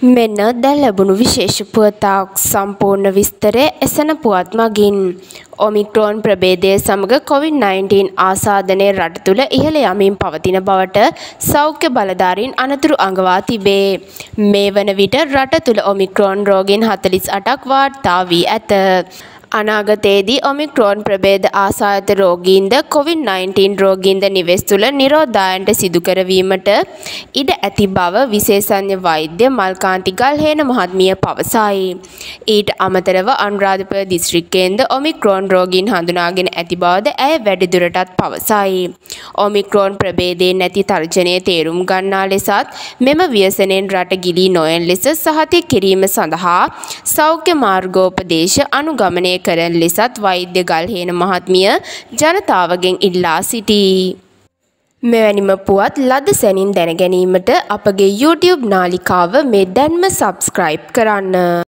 මෙන්න දැන් ලැබුණු විශේෂ පුවතක් සම්පූර්ණ විස්තරය එසන පුවත් මගින් ඔමික්‍රෝන් ප්‍රභේදය සමග COVID-19 ආසාදනය රට තුළ ඉහළ යමින් පවතින බවට සෞඛ්‍ය බලධාරීන් අනතුරු අඟවා තිබේ. මේ වන විට රට තුළ ඔමික්‍රෝන් රෝගීන් 48ක් වාර්තා වී ඇත. අනාගතයේදී ඔමික්‍රෝන් ප්‍රභේද ආසාදිත රෝගීන්ද COVID-19 රෝගීන්ද නිවෙස් තුළ නිරෝධායනට සිදු කරවීමට ඉඩ ඇති බව විශේෂඥ වෛද්‍ය මල්කාන්ති ගල්හේන මහත්මිය පවසයි. ඊට අමතරව අනුරාධපුර දිස්ත්‍රික්කයෙන්ද ඔමික්‍රෝන් රෝගීන් හඳුනාගෙන ඇති බවද ඇය වැඩිදුරටත් පවසයි. ඔමික්‍රෝන් ප්‍රභේදයෙන් නැති තර්ජනය තේරුම් ගන්නා ලෙසත් මෙම ව්‍යසනයෙන් රට ගිලී නොයන ලෙස සහතික කිරීම සඳහා සෞඛ්‍ය මාර්ගෝපදේශ අනුගමනය කරන ලෙසත් වෛද්‍ය ගල්හේන මහත්මිය ජනතාවගෙන් ඉල්ලා සිටී. මෙවැනිම පුවත් ලද සැනින් දැන ගැනීමට අපගේ YouTube නාලිකාව මේ දැන්ම සබ්ස්ක්‍රයිබ් කරන්න.